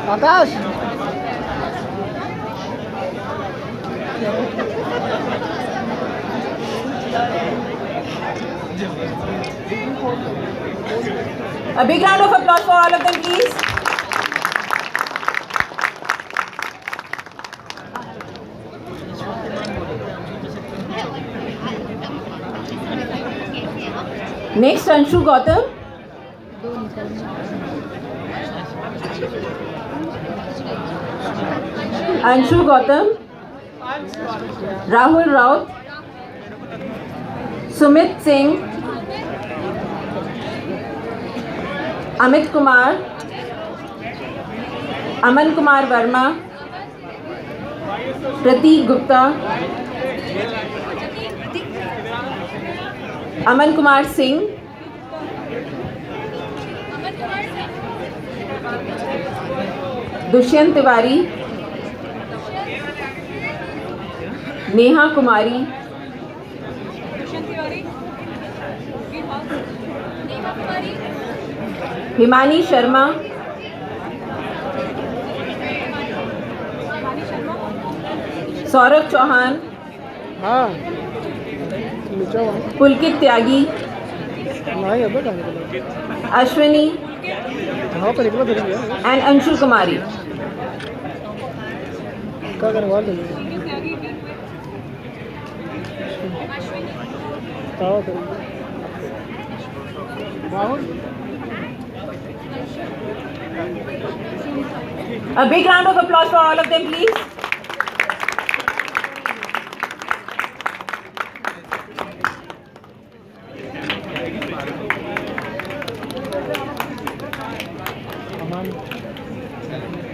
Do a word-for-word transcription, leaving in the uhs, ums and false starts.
Akash A big round of applause for all of them, please. Next, Anshu Gautam. Anshu Gautam. Rahul Raut. Sumit Singh. Amit Kumar. Aman Kumar Verma. Prateek Gupta. Aman Kumar Singh. Dushyant Tiwari. Neha Kumari. Himani Sharma. Saurabh Chauhan. हाँ Pulkit Tyagi. Ashwini. And Anshu Kumari. A big round of applause for all of them, please. Aman.